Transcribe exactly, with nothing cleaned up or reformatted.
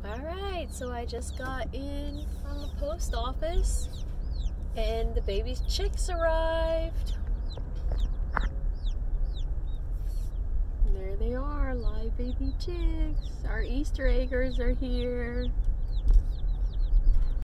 Alright, so I just got in from the post office and the baby's chicks arrived. And there they are, live baby chicks. Our Easter eggers are here.